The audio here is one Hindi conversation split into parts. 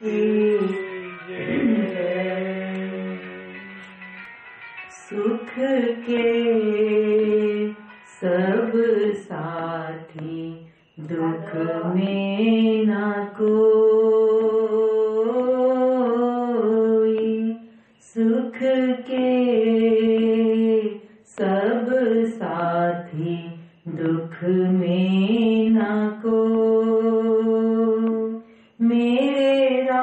सुख के सब साथी, दुख में न कोई। सुख के सब साथी, दुख में न कोई। मेरे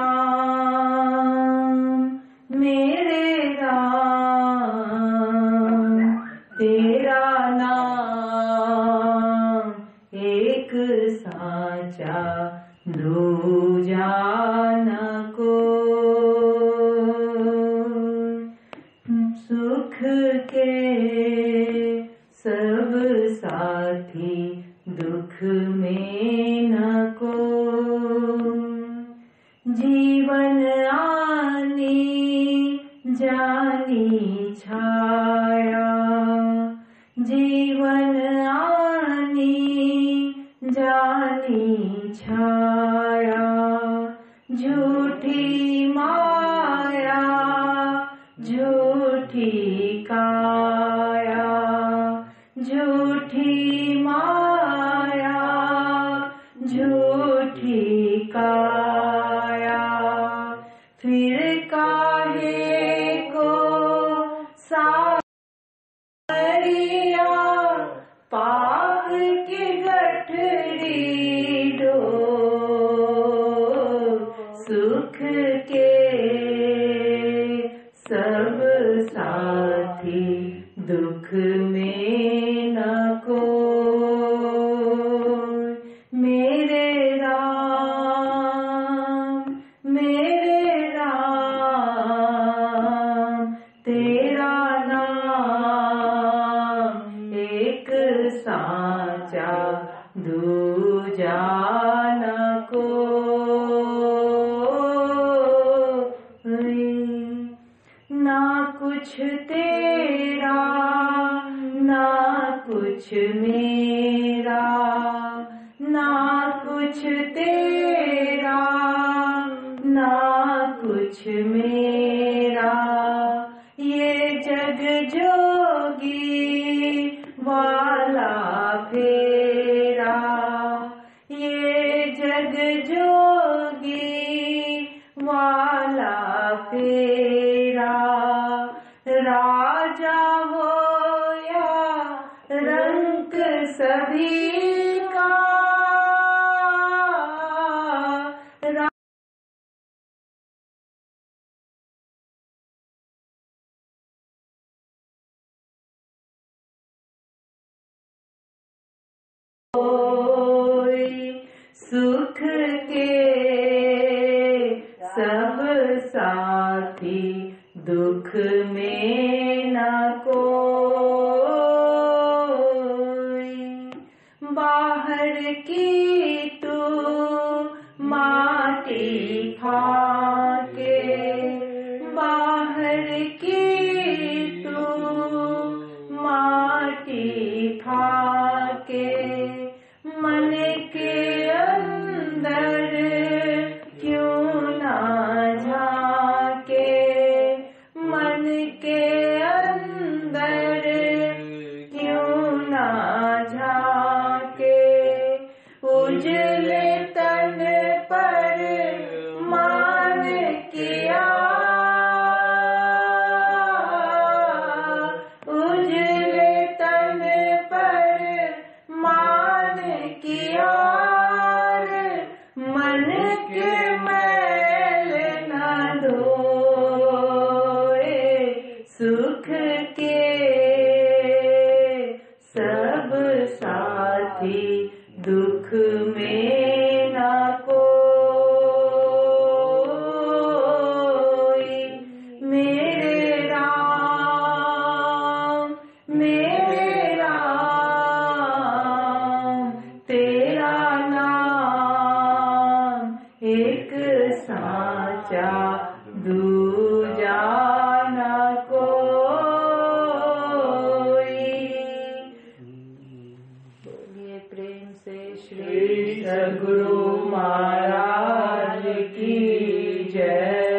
राम तेरा नाम एक साचा, दूजा न कोई। सुख के सब साथी, दुख में न कोई। जीवन आनी जानी छाया, जीवन आनी जानी छाया। झूठी माया झूठी काया, झूठी माया झूठी काया। फिर काहे को सारिया, पाप की गठरी ढोर। सुख के सब साथी, दुख में न कोई। मेरे राम तेरा नाम एक साचा, दूजा न कोई। ना कुछ तेरा ना कुछ मेरा, ना कुछ तेरा ना कुछ मेरा। ये जग जोगी वाला फेरा, ये जग जोगी वाला फेरा। राजा हो या रंक सभी का, सुख के सब साथी, दुख में न कोई। बाहर की तू माटी फाके, बाहर की तू माटी फाके। मन के अंदर क्यों ना झाके, मन के अंदर क्यों ना झाके। उजले तन पर मान किया, उजले तन पर मान किया। मन के मैल न धोए, सुख के सब साथी, दुख में न कोई। मेरे राम तेरा नाम एक साचा, दूजा न कोई। बोलिए प्रेम से श्री सद्गुरु महाराज की जय।